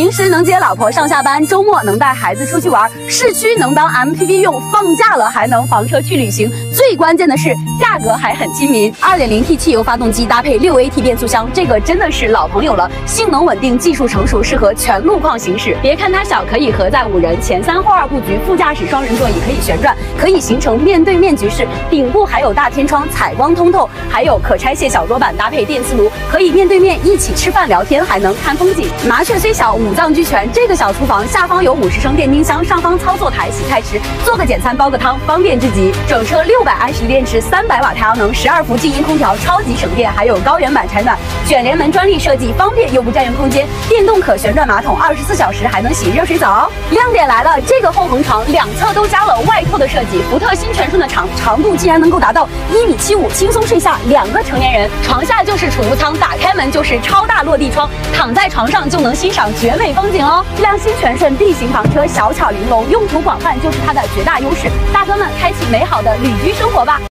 平时能接老婆上下班，周末能带孩子出去玩，市区能当 MPV 用，放假了还能房车去旅行。最关键的是价格还很亲民。2.0T 汽油发动机搭配6AT 变速箱，这个真的是老朋友了，性能稳定，技术成熟，适合全路况行驶。别看它小，可以合载5人，前3后2布局，副驾驶双人座椅可以旋转，可以形成面对面局势。顶部还有大天窗，采光通透，还有可拆卸小桌板搭配电磁炉，可以面对面一起吃饭聊天，还能看风景。麻雀虽小，五脏俱全。这个小厨房下方有50升电冰箱，上方操作台、洗菜池，做个简餐煲个汤，方便至极。整车600安时电池，300瓦太阳能，12伏静音空调，超级省电，还有高原版采暖，卷帘门专利设计，方便又不占用空间。电动可旋转马桶，24小时还能洗热水澡。亮点来了，这个后横床两侧都加了外透的设计，福特新全顺的长度竟然能够达到1.75米，轻松睡下2个成年人。床下就是储物舱，打开门就是超大落地窗，躺在床上就能欣赏绝美风景哦。亮新全顺 D 型房车，小巧玲珑，用途广泛就是它的绝大优势。大哥们，开启美好的旅居生活吧！